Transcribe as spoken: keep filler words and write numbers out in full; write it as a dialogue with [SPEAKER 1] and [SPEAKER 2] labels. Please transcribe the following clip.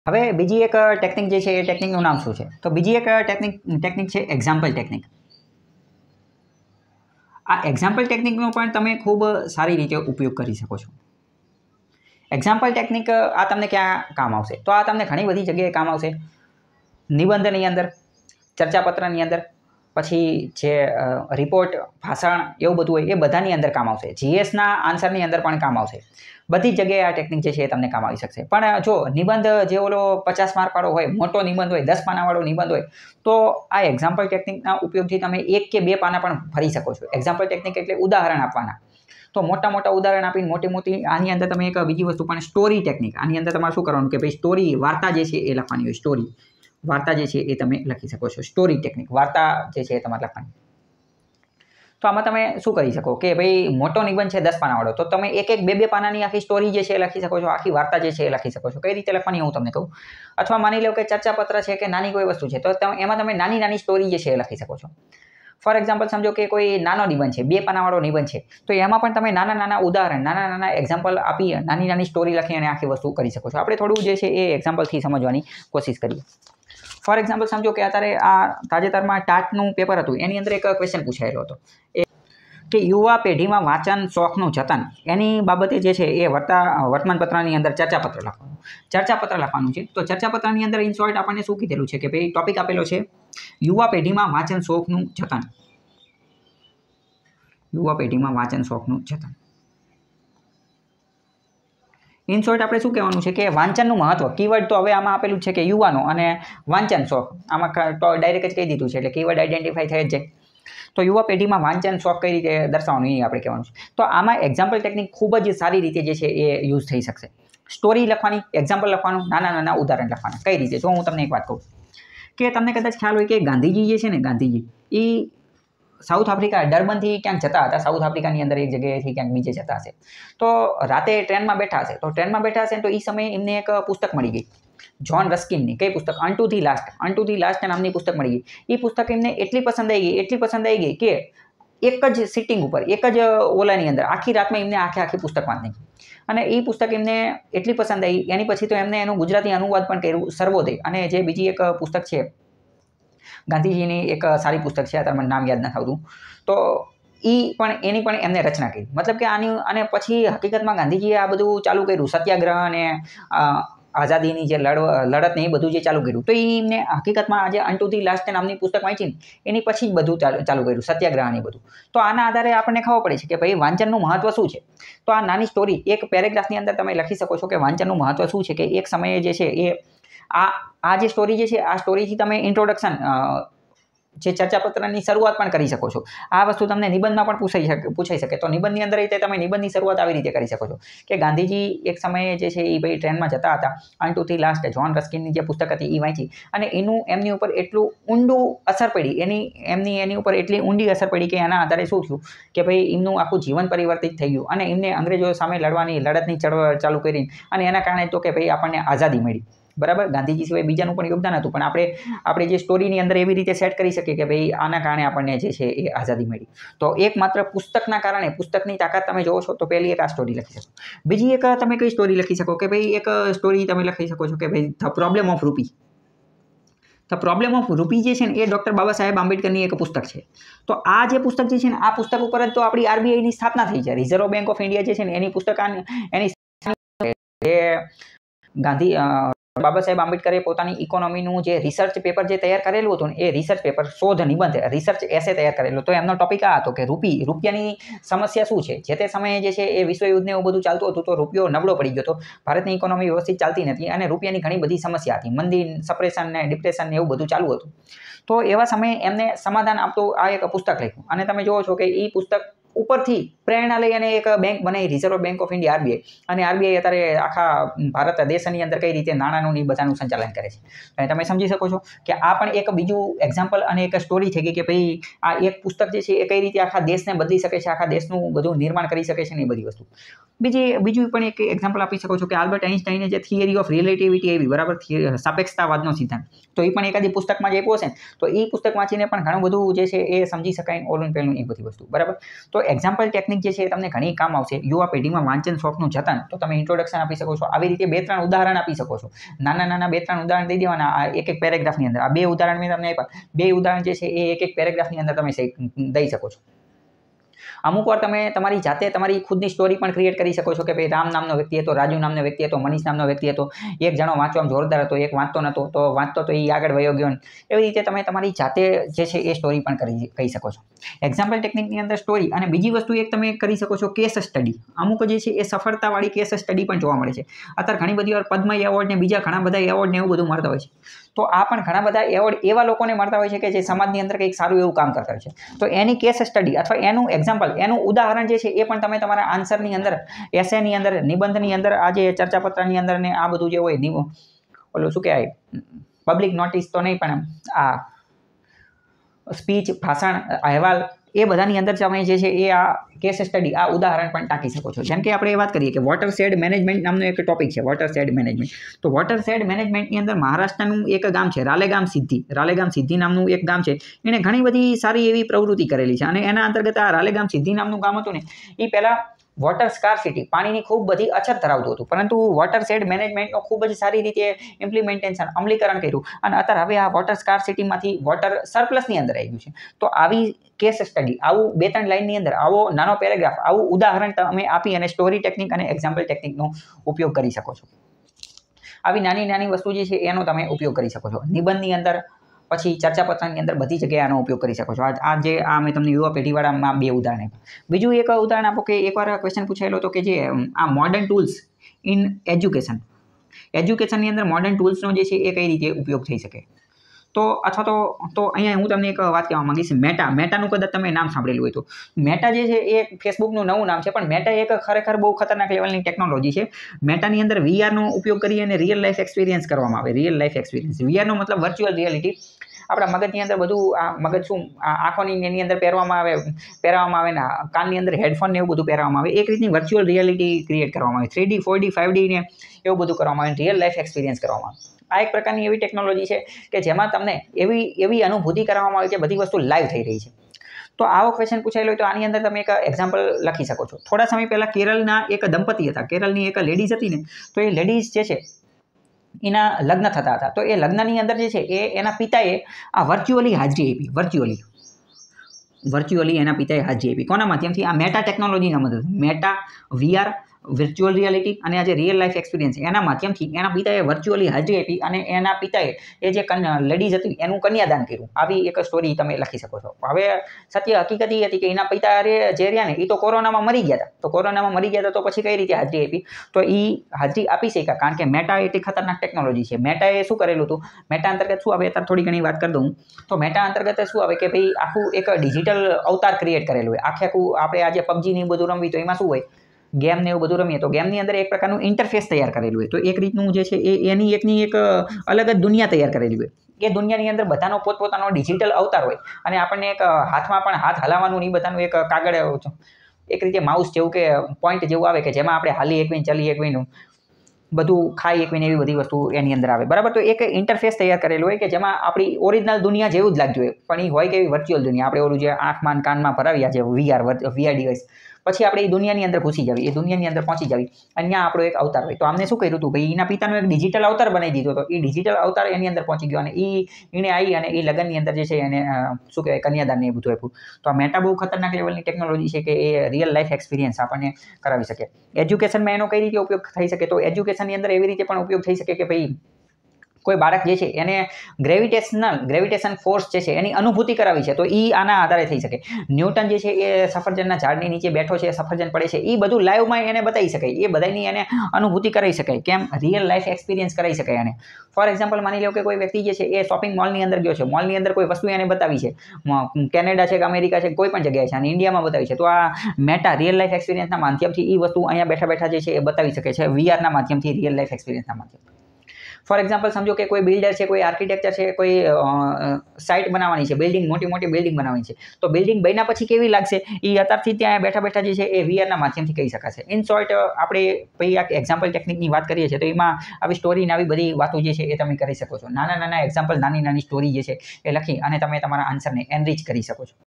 [SPEAKER 1] હવે બીજી એક ટેકનિક જે છે એ ટેકનિકનું નામ શું છે? તો બીજી એક ટેકનિક ટેકનિક છે એક્ઝામ્પલ ટેકનિક. આ એક્ઝામ્પલ ટેકનિકનો પણ તમે ખૂબ સારી રીતે ઉપયોગ કરી શકો છો. એક્ઝામ્પલ ટેકનિક આ તમને ક્યાં કામ આવશે? તો આ તમને ઘણી બધી જગ્યાએ કામ આવશે. નિબંધની અંદર, ચર્ચાપત્રની અંદર, પછી જે રિપોર્ટ, ભાષણ એવું બધું હોય એ બધાની અંદર કામ આવશે. જીએસના આન્સરની અંદર પણ કામ આવશે. બધી જગ્યાએ આ ટેકનિક જે છે એ તમને કામ આવી શકશે. પણ જો નિબંધ જે ઓલો પચાસ માર્કવાળો હોય, મોટો નિબંધ હોય, દસ પાનાવાળો નિબંધ હોય, તો આ એક્ઝામ્પલ ટેકનિકના ઉપયોગથી તમે એક કે બે પાના પણ ભરી શકો છો. એક્ઝામ્પલ ટેકનિક એટલે ઉદાહરણ આપવાના. તો મોટા મોટા ઉદાહરણ આપીને મોટી મોટી આની અંદર તમે એક બીજી વસ્તુ પણ સ્ટોરી ટેકનિક. આની અંદર તમારે શું કરવાનું કે ભાઈ સ્ટોરી વાર્તા જે છે એ લખવાની હોય. સ્ટોરી વાર્તા જે છે એ તમે લખી શકો છો. સ્ટોરી ટેકનિક વાર્તા જે છે એ તમારે લખવાની. તો આમાં તમે શું કરી શકો કે ભાઈ મોટો નિબંધ છે દસ પાનાવાળો, તો તમે એક એક બે બે પાનાની આખી સ્ટોરી જે છે એ લખી શકો છો. આખી વાર્તા જે છે એ લખી શકો છો. કઈ રીતે લખવાની હું તમને કહું. અથવા માની લો કે ચર્ચાપત્ર છે કે નાની કોઈ વસ્તુ છે, તો એમાં તમે નાની નાની સ્ટોરી જે છે એ લખી શકો છો. ફોર એક્ઝામ્પલ સમજો કે કોઈ નાનો નિબંધ છે, બે પાનાવાળો નિબંધ છે, તો એમાં પણ તમે નાના નાના ઉદાહરણ, નાના નાના એક્ઝામ્પલ આપી નાની નાની સ્ટોરી લખી અને આખી વસ્તુ કરી શકો છો. આપણે થોડું જે છે એ એક્ઝામ્પલથી સમજવાની કોશિશ કરીએ. ફોર એક્ઝામ્પલ સમજો કે અત્યારે આ તાજેતરમાં ટાટનું પેપર હતું, એની અંદર એક ક્વેશ્ચન પૂછાયેલો હતો કે યુવા પેઢીમાં વાંચન શોખનું જતન, એની બાબતે જે છે એ વર્તા વર્તમાનપત્રની અંદર ચર્ચાપત્ર લખવાનું ચર્ચાપત્ર લખવાનું છે. તો ચર્ચાપત્રની અંદર ઇન શોર્ટ આપણને શું કીધેલું છે કે ભાઈ ટોપિક આપેલો છે યુવા પેઢીમાં વાંચન શોખનું જતન. યુવા પેઢીમાં વાંચન શોખનું જતન. ઇન શોર્ટ આપણે શું કહેવાનું છે કે વાંચનનું મહત્વ. કીવર્ડ તો હવે આમાં આપેલું છે કે યુવાનો અને વાંચન શોખ. આમાં ડાયરેક્ટ જ કહી દીધું છે એટલે કીવર્ડ આઈડેન્ટિફાઈ થઈ જ જાય. તો યુવા પેઢીમાં વાંચન શોખ કઈ રીતે દર્શાવવાનું એ આપણે કહેવાનું છે. તો આમાં એક્ઝામ્પલ ટેકનિક ખૂબ જ સારી રીતે જે છે એ યુઝ થઈ શકશે. સ્ટોરી લખવાની, એક્ઝામ્પલ લખવાનું, નાના નાના ઉદાહરણ લખવાના. કઈ રીતે? જો હું તમને એક વાત કહું કે તમને કદાચ ખ્યાલ હોય કે ગાંધીજી જે છે ને, ગાંધીજી એ સાઉથ આફ્રિકા ડરબનથી ક્યાંક જતા હતા. સાઉથ આફ્રિકાની અંદર એક જગ્યાએથી ક્યાંક બીજે જતા હશે. તો રાતે ટ્રેનમાં બેઠા હશે. તો ટ્રેનમાં બેઠા હશે તો એ સમયે એમને એક પુસ્તક મળી ગઈ, જ્હોન રસ્કિનની. કઈ પુસ્તક? Unto the last. Unto the last નામની પુસ્તક મળી ગઈ. એ પુસ્તક એમને એટલી પસંદ આવી ગઈ, એટલી પસંદ આવી ગઈ કે એક જ સિટિંગ ઉપર, એક જ ઓલાની અંદર આખી રાતમાં એમને આખે આખી પુસ્તક વાંચી. અને એ પુસ્તક એમને એટલી પસંદ આવી, એની પછી તો એમને એનું ગુજરાતી અનુવાદ પણ કર્યું, સર્વોદય. અને જે બીજી એક પુસ્તક છે ગાંધીજીની, એક સારી પુસ્તક છે, અત્યારે મને નામ યાદ નથી આવતું, તો એ પણ એની પણ એમને રચના કરી. મતલબ કે આની અને પછી હકીકતમાં ગાંધીજીએ આ બધું ચાલુ કર્યું, સત્યાગ્રહ અને આઝાદીની જે લડ લડત ને એ બધું જે ચાલુ કર્યું. તો એમને હકીકતમાં આજે અન્ટુ ધી લાસ્ટ નામની પુસ્તક વાંચી ને એની પછી જ બધું ચાલુ કર્યું, સત્યાગ્રહ ને બધું. તો આના આધારે આપણને ખબર પડે છે કે ભાઈ વાંચનનું મહત્વ શું છે. તો આ નાની સ્ટોરી એક પેરેગ્રાફની અંદર તમે લખી શકો છો કે વાંચનનું મહત્વ શું છે. કે એક સમયે જે છે એ આ આ જે સ્ટોરી જે છે, આ સ્ટોરીથી તમે ઇન્ટ્રોડક્શન જે ચર્ચાપત્રની શરૂઆત પણ કરી શકો છો. આ વસ્તુ તમને નિબંધમાં પણ પૂછાઈ શકે પૂછાઈ શકે તો નિબંધની અંદર રીતે તમે નિબંધની શરૂઆત આવી રીતે કરી શકો છો કે ગાંધીજી એક સમયે જે છે એ ભાઈ ટ્રેનમાં જતા હતા, અન્ટુ ધી લાસ્ટ જ્હોન રસ્કિનની જે પુસ્તક હતી એ વાંચી અને એનું એમની ઉપર એટલું ઊંડું અસર પડી, એની એમની એની ઉપર એટલી ઊંડી અસર પડી કે એના આધારે શું થયું કે ભાઈ એમનું આખું જીવન પરિવર્તિત થઈ ગયું અને એમને અંગ્રેજો સામે લડવાની લડતની ચળવળ ચાલુ કરી અને એના કારણે તો કે ભાઈ આપણને આઝાદી મળી. બરાબર. ગાંધીજી સિવાય બીજાનું પણ યોગદાન હતું, પણ આપણે આપણે જે સ્ટોરીની અંદર એવી રીતે સેટ કરી શકીએ કે ભાઈ આના કારણે આપણને જે છે એ આઝાદી મળી. તો એક માત્ર પુસ્તકના કારણે, પુસ્તકની તાકાત તમે જોવો છો તો પહેલી એક આ સ્ટોરી લખી શકો. બીજી એક તમે કઈ સ્ટોરી લખી શકો કે ભાઈ એક સ્ટોરી તમે લખી શકો છો કે ભાઈ the problem of rupee. The problem of rupee જે છે ને એ ડૉક્ટર બાબા સાહેબ આંબેડકરની એક પુસ્તક છે. તો આ જે પુસ્તક જે છે ને આ પુસ્તક ઉપર જ તો આપણી આરબીઆઈની સ્થાપના થઈ છે. રિઝર્વ બેંક ઓફ ઇન્ડિયા જે છે ને એની પુસ્તક એની એ ગાંધી બાબા સાહેબ આંબેડકરે પોતાની ઇકોનોમીનું જે રિસર્ચ પેપર જે તૈયાર કરેલું હતું ને એ રિસર્ચ પેપર, શોધ નિબંધ, રિસર્ચ એસે તૈયાર કરેલો. તો એમનો ટોપિક આ હતો કે રૂપી રૂપિયાની સમસ્યા શું છે. જે તે સમયે જે છે એ વિશ્વયુદ્ધને એવું બધું ચાલતું હતું તો રૂપિયો નબળો પડી ગયો હતો. ભારતની ઇકોનોમી વ્યવસ્થિત ચાલતી નથી અને રૂપિયાની ઘણી બધી સમસ્યા હતી. મંદી, સપ્રેશન ને ડિપ્રેશન ને એવું બધું ચાલુ હતું. તો એવા સમયે એમને સમાધાન આપતું આ એક પુસ્તક લખ્યું અને તમે જોવો છો કે એ પુસ્તક ઉપરથી પ્રેરણા લઈ અને એક બેંક બનાવી, reserve bank of India RBI. અને આરબીઆઈ અત્યારે આખા ભારત દેશની અંદર કઈ રીતે નાણાંનું ને બધાનું સંચાલન કરે છે. અને તમે સમજી શકો છો કે આ પણ એક બીજું એક્ઝામ્પલ અને એક સ્ટોરી થઈ ગઈ કે ભાઈ આ એક પુસ્તક જે છે એ કઈ રીતે આખા દેશને બદલી શકે છે, આખા દેશનું બધું નિર્માણ કરી શકે છે ને એ બધી વસ્તુ. બીજી બીજું પણ એક એક્ઝામ્પલ આપી શકો છો કે આલ્બર્ટ આઇન્સ્ટાઈને જે થિયરી ઓફ રિલેટિવિટી આવી, બરાબર, સાપેક્ષતાવાદનો સિદ્ધાંત. તો એ પણ એકાદી પુસ્તકમાં જ આપ્યો હશે ને તો એ પુસ્તક વાંચીને પણ ઘણું બધું જે છે એ સમજી શકાય, ઓલું પેલું એ બધી વસ્તુ. બરાબર. તો તો એક્ઝામ્પલ ટેકનિક જે છે એ તમને ઘણી કામ આવશે. યુવા પેઢીમાં વાંચન શોખનું જતન, તો તમે ઇન્ટ્રોડક્શન આપી શકો છો. આવી રીતે બે ત્રણ ઉદાહરણ આપી શકો છો. નાના નાના બે ત્રણ ઉદાહરણ દઈ દેવાના આ એક એક પેરેગ્રાફની અંદર. આ બે ઉદાહરણ મેં તમને આપ્યા. બે ઉદાહરણ જે છે એ એક એક પેરેગ્રાફની અંદર તમે દઈ શકો છો. અમુક વાર તમે તમારી જાતે તમારી ખુદની સ્ટોરી પણ ક્રિએટ કરી શકો છો કે ભાઈ રામ નામનો વ્યક્તિ હતો, રાજુ નામનો વ્યક્તિ હતો, મનીષ નામનો વ્યક્તિ હતો. એક જણો વાંચવામાં જોરદાર હતો, એક વાંચતો નહોતો, તો વાંચતો તો એ આગળ વયો ગયો. એવી રીતે તમે તમારી જાતે જે છે એ સ્ટોરી પણ કરી કહી શકો છો. એક્ઝામ્પલ ટેકનિકની અંદર સ્ટોરી. અને બીજી વસ્તુ એક તમે કરી શકો છો કેસ સ્ટડી. અમુક જે છે એ સફળતાવાળી કેસ સ્ટડી પણ જોવા મળે છે. અત્યારે ઘણી બધી વાર પદ્મ એવોર્ડ ને બીજા ઘણા બધા એવોર્ડ ને એવું બધું મળતા હોય છે. તો આ પણ ઘણા બધા એવોર્ડ એવા લોકોને મળતા હોય છે કે જે સમાજની અંદર કંઈક સારું એવું કામ કરતા હોય છે. તો એની કેસ સ્ટડી અથવા એનું એક્ઝામ્પલ, એનું ઉદાહરણ જે છે એ પણ તમે તમારા આન્સરની અંદર, એસેની અંદર, નિબંધની અંદર, આ જે ચર્ચાપત્રની અંદર ને આ બધું જે હોય, ઓલું શું કહેવાય, પબ્લિક નોટિસ તો નહીં પણ આ સ્પીચ, ભાષણ, અહેવાલ, એ બધાની અંદર તમે જે છે એ આ કેસ સ્ટડી, આ ઉદાહરણ પણ ટાંકી શકો છો. જેમ કે આપણે વાત કરીએ કે વોટર શેડ મેનેજમેન્ટ નામનો એક ટોપિક છે, વોટર શેડ મેનેજમેન્ટ. તો વોટર શેડ મેનેજમેન્ટની અંદર મહારાષ્ટ્રનું એક ગામ છે રાલેગામ સિદ્ધિ. રાલેગામ સિદ્ધિ નામનું એક ગામ છે. એણે ઘણી બધી સારી એવી પ્રવૃત્તિ કરેલી છે. અને એના અંતર્ગત આ રાલેગામ સિદ્ધિ નામનું ગામ હતું ને, એ પહેલાં વોટર સ્કાર્સિટી, પાણીની ખૂબ બધી અછત ધરાવતું હતું. પરંતુ વોટર શેડ મેનેજમેન્ટનો ખૂબ જ સારી રીતે ઇમ્પ્લિમેન્ટેશન, અમલીકરણ કર્યું. અને અત્યારે હવે આ વોટર સ્કાર્સિટીમાંથી વોટર સરપ્લસની અંદર આવી ગયું છે. તો આવી કેસ સ્ટડી, આવું બે ત્રણ લાઇનની અંદર આવો નાનો પેરેગ્રાફ, આવું ઉદાહરણ તમે આપી અને સ્ટોરી ટેકનિક અને એક્ઝામ્પલ ટેકનિકનો ઉપયોગ કરી શકો છો. આવી નાની નાની વસ્તુ જે છે એનો તમે ઉપયોગ કરી શકો છો. નિબંધની અંદર, પછી ચર્ચાપત્રની અંદર, બધી જગ્યાએ આનો ઉપયોગ કરી શકો છો. આ જે આ મેં તમને યુવા પેઢીવાળામાં બે ઉદાહરણ આપ્યા. બીજું એક ઉદાહરણ આપો કે એકવાર ક્વેશ્ચન પૂછાયેલો હતો કે જે આ મોડર્ન ટૂલ્સ ઇન એજ્યુકેશન, એજ્યુકેશનની અંદર મોડર્ન ટૂલ્સનો જે છે એ કઈ રીતે ઉપયોગ થઈ શકે. તો અથવા તો તો અહીંયા હું તમને એક વાત કહેવા માંગીશ. મેટા, મેટાનું કદાચ તમે નામ સાંભળેલું હોય તો. મેટા જે છે એ ફેસબુકનું નવું નામ છે, પણ મેટા એક ખરેખર બહુ ખતરનાક લેવલની ટેકનોલોજી છે. મેટાની અંદર વીઆરનો ઉપયોગ કરી અને રિયલ લાઈફ એક્સપિરિયન્સ કરવામાં આવે. રિયલ લાઈફ એક્સપિરિયન્સ, વીઆરનો મતલબ વર્ચ્યુઅલ રિયાલિટી. આપણા મગજની અંદર બધું, આ મગજ શું આંખોની એની અંદર પહેરવામાં આવે, પહેરાવવામાં આવે ને કાનની અંદર હેડફોન ને એવું બધું પહેરવામાં આવે. એક રીતની વર્ચ્યુઅલ રિયાલિટી ક્રિએટ કરવામાં આવે. Three D, four D, five D ને એવું બધું કરવામાં આવે. રિયલ લાઈફ એક્સપિરિયન્સ કરવામાં આવે. આ એક પ્રકારની એવી ટેકનોલોજી છે કે જેમાં તમને એવી એવી અનુભૂતિ કરવામાં આવે કે બધી વસ્તુ લાઈવ થઈ રહી છે. તો આવો ક્વેશ્ચન પૂછાયેલો હોય તો આની અંદર તમે એક એક્ઝામ્પલ લખી શકો છો. થોડા સમય પહેલાં કેરળના એક દંપતી હતા. કેરળની એક લેડીઝ હતી ને, તો એ લેડીઝ જે છે એના લગ્ન થતા હતા. તો એ લગ્નની અંદર જે છે એ એના પિતાએ આ વર્ચ્યુઅલી હાજરી આપી. વર્ચ્યુઅલી વર્ચ્યુઅલી એના પિતાએ હાજરી આપી. કોના માધ્યમથી? આ મેટા ટેકનોલોજીના મદદ, મેટા, વીઆર, વર્ચ્યુઅલ રિયાલિટી અને આ જે રિયલ લાઈફ એક્સપિરિયન્સ, એના માધ્યમથી એના પિતાએ વર્ચ્યુઅલી હાજરી આપી અને એના પિતાએ એ જે લેડીઝ હતી એનું કન્યાદાન કર્યું. આવી એક સ્ટોરી તમે લખી શકો છો. હવે સત્ય હકીકત એ હતી કે એના પિતા જે રહ્યા ને એ તો કોરોનામાં મરી ગયા હતા. તો કોરોનામાં મરી ગયા હતા તો પછી કઈ રીતે હાજરી આપી? તો એ હાજરી આપી શક્યા કારણ કે મેટા એટલી ખતરનાક ટેકનોલોજી છે. મેટાએ શું કરેલું હતું? મેટા અંતર્ગત શું આવે, અત્યારે થોડી ઘણી વાત કરી દઉં. તો મેટા અંતર્ગત શું આવે કે ભાઈ આખું એક ડિજિટલ અવતાર ક્રિએટ કરેલું હોય. આખે આખું આપણે આજે પબજીની બધું રમવી તો એમાં શું હોય, ગેમ ને એવું બધું રમીએ તો ગેમની અંદર એક પ્રકારનું ઇન્ટરફેસ તૈયાર કરેલું હોય. તો એક રીતનું જે છે એ એની એકની એક અલગ જ દુનિયા તૈયાર કરેલી હોય. એ દુનિયાની અંદર બધાનો પોતપોતાનો ડિજિટલ અવતાર હોય અને આપણને એક હાથમાં પણ હાથ હલાવવાનું નહીં, બધાનું એક કાગળ એક રીતે માઉસ જેવું કે પોઈન્ટ જેવું આવે કે જેમાં આપણે હાલી એકવીને ચલી એકવીનું બધું ખાઈ એકવીને એવી બધી વસ્તુ એની અંદર આવે. બરાબર. તો એક ઇન્ટરફેસ તૈયાર કરેલું હોય કે જેમાં આપણી ઓરિજિનલ દુનિયા જેવું જ લાગતું હોય, પણ એ હોય કે એવી વર્ચ્યુઅલ દુનિયા. આપણે ઓલું જે આંખમાં કાનમાં ભરાવ્યા છે વીઆર વીઆર ડિવાઇસ, પછી આપણે એ દુનિયાની અંદર ઘૂસી જવી, એ દુનિયાની અંદર પહોંચી જવી અને ત્યાં આપણો એક અવતાર હોય. તો આમને શું કર્યું હતું ભાઈ, એના પિતાનો એક ડિજિટલ અવતાર બનાવી દીધો હતો. એ ડિજિટલ અવતાર એની અંદર પહોંચી ગયો અને એ એને આવી અને એ લગ્નની અંદર જે છે એને શું કહેવાય, કન્યાદાનને એ બધું આપ્યું. તો આ મેટા બહુ ખતરનાક લેવલની ટેકનોલોજી છે કે એ રિયલ લાઈફ એક્સપિરિયન્સ આપણને કરાવી શકે. એજ્યુકેશનમાં એનો કઈ રીતે ઉપયોગ થઈ શકે? તો એજ્યુકેશનની અંદર એવી રીતે પણ ઉપયોગ થઈ શકે કે ભાઈ કોઈ બાળક જે છે એને ગ્રેવિટેશનલ ગ્રેવિટેશન ફોર્સ જે છે એની અનુભૂતિ કરાવી છે, તો એ આના આધારે થઈ શકે. ન્યૂટન જે છે એ સફરજનના ઝાડની નીચે બેઠો છે, સફરજન પડે છે, એ બધું લાઈવમાં એને બતાવી શકાય. એ બધાની એને અનુભૂતિ કરાવી શકાય. કેમ? રિયલ લાઈફ એક્સપિરિયન્સ કરાવી શકાય એને. ફોર એક્ઝામ્પલ માની લો કે કોઈ વ્યક્તિ જે છે એ શોપિંગ મોલની અંદર ગયો છે, મોલની અંદર કોઈ વસ્તુ એને બતાવી છે, કેનેડા છે કે અમેરિકા છે, કોઈ પણ જગ્યાએ છે અને ઇન્ડિયામાં બતાવી છે, તો આ મેટા રિયલ લાઈફ એક્સપિરિયન્સના માધ્યમથી એ વસ્તુ અહીંયા બેઠા બેઠા જે છે એ બતાવી શકે છે, વીઆરના માધ્યમથી, રિયલ લાઈફ એક્સપિરિયન્સના માધ્યમથી. ફોર એક્ઝામ્પલ સમજો કે કોઈ બિલ્ડર છે, કોઈ આર્કિટેક્ચર છે, કોઈ સાઇટ બનાવવાની છે, બિલ્ડિંગ, મોટી મોટી બિલ્ડિંગ બનાવવાની છે, તો બિલ્ડિંગ બન્યા પછી કેવી લાગશે એ અત્યારથી ત્યાં બેઠા બેઠા જે છે એ વીઆરના માધ્યમથી કહી શકાશે. ઇન શોર્ટ આપણે ભાઈ આ એક્ઝામ્પલ ટેકનિકની વાત કરીએ છીએ તો એમાં આવી સ્ટોરી ને આવી બધી વાતો જે છે એ તમે કરી શકો છો. નાના નાના એક્ઝામ્પલ, નાની નાની સ્ટોરી જે છે એ લખી અને તમે તમારા આન્સરને એનરીચ કરી શકો છો.